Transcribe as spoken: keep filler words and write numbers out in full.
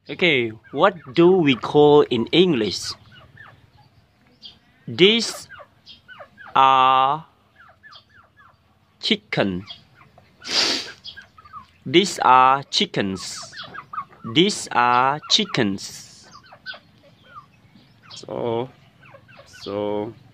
Okay, what do we call in English? These are chicken. These are chickens. These are chickens. So, so.